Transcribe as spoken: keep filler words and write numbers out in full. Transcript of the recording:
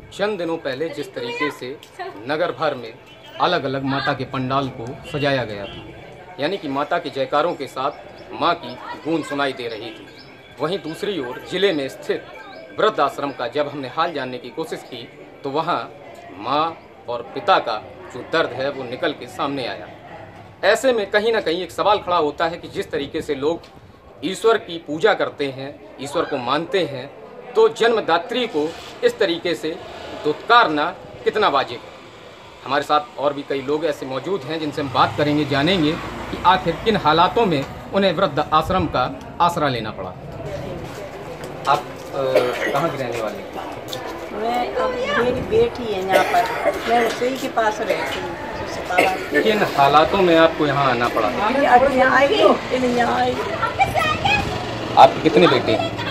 चंद दिनों पहले जिस तरीके से नगर भर में अलग अलग माता के पंडाल को सजाया गया था, यानी कि माता के जयकारों के साथ मां की गूंज सुनाई दे रही थी, वहीं दूसरी ओर जिले में स्थित वृद्ध आश्रम का जब हमने हाल जानने की कोशिश की तो वहां मां और पिता का जो दर्द है वो निकल के सामने आया। ऐसे में कहीं ना कहीं एक सवाल खड़ा होता है कि जिस तरीके से लोग ईश्वर की पूजा करते हैं, ईश्वर को मानते हैं, तो जन्मदात्री को इस तरीके से दुत्कारना कितना वाजिब है। हमारे साथ और भी कई लोग ऐसे मौजूद हैं जिनसे हम बात करेंगे, जानेंगे कि आखिर किन हालातों में उन्हें वृद्ध आश्रम का आसरा लेना पड़ा। आप कहाँ की रहने वाले हैं? मैं अब मेरी बेटी है यहाँ पर, मैं उसी के पास रहती हूँ। किन हालातों में आपको यहाँ आना पड़ा? यहाँ आई, यहाँ आई। आपके कितने बेटे हैं?